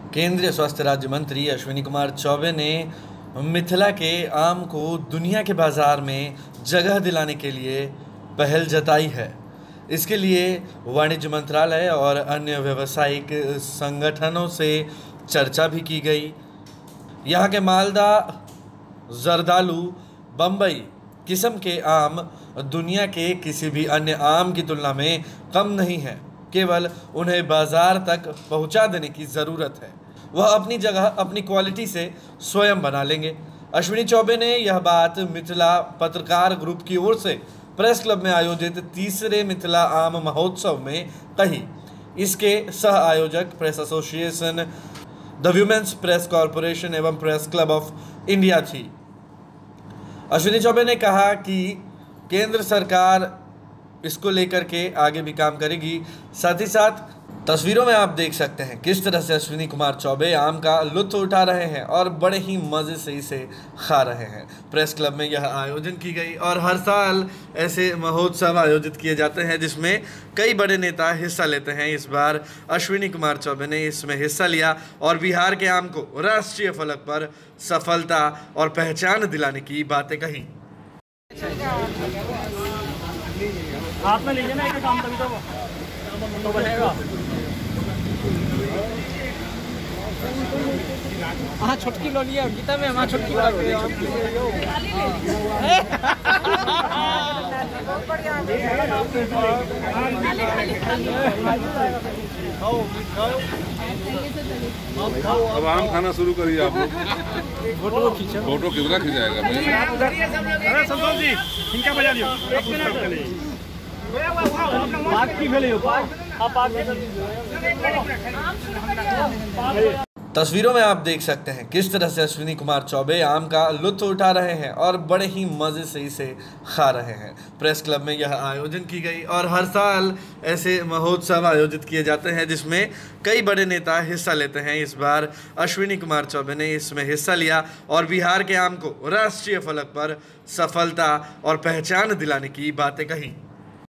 केंद्रीय स्वास्थ्य राज्य मंत्री अश्विनी कुमार चौबे ने मिथिला के आम को दुनिया के बाजार में जगह दिलाने के लिए पहल जताई है। इसके लिए वाणिज्य मंत्रालय और अन्य व्यावसायिक संगठनों से चर्चा भी की गई। यहाँ के मालदा, जर्दालू, बम्बई किस्म के आम दुनिया के किसी भी अन्य आम की तुलना में कम नहीं है, केवल उन्हें बाजार तक पहुंचा देने की ज़रूरत है। वह अपनी जगह अपनी क्वालिटी से स्वयं बना लेंगे। अश्विनी चौबे ने यह बात मिथिला पत्रकार ग्रुप की ओर से प्रेस क्लब में आयोजित तीसरे मिथिला आम महोत्सव में कही। इसके सह आयोजक press association, the women's press corporation एवं प्रेस क्लब ऑफ इंडिया थी। अश्विनी चौबे ने कहा कि केंद्र सरकार इसको लेकर के आगे भी काम करेगी। साथ ही साथ तस्वीरों में आप देख सकते हैं किस तरह से अश्विनी कुमार चौबे आम का लुत्फ उठा रहे हैं और बड़े ही मज़े से इसे खा रहे हैं। प्रेस क्लब में यह आयोजन की गई और हर साल ऐसे महोत्सव आयोजित किए जाते हैं जिसमें कई बड़े नेता हिस्सा लेते हैं। इस बार अश्विनी कुमार चौबे ने इसमें हिस्सा लिया और बिहार के आम को राष्ट्रीय फलक पर सफलता और पहचान दिलाने की बातें कही। हाथ में लीजिए ना एक काम, तभी तो बनेगा। हाँ, छुटकी लो लिया गीता में, हमारा छुटकी लो अब आम खाना शुरू करिए आप लोग। फोटो कितना खिंचाएगा? अरे संतोष जी, इनका बजा लियो। तस्वीरों में आप देख सकते हैं किस तरह से अश्विनी कुमार चौबे आम का लुत्फ उठा रहे हैं और बड़े ही मज़े से इसे खा रहे हैं। प्रेस क्लब में यह आयोजन की गई और हर साल ऐसे महोत्सव आयोजित किए जाते हैं जिसमें कई बड़े नेता हिस्सा लेते हैं। इस बार अश्विनी कुमार चौबे ने इसमें हिस्सा लिया और बिहार के आम को राष्ट्रीय फलक पर सफलता और पहचान दिलाने की बातें कही।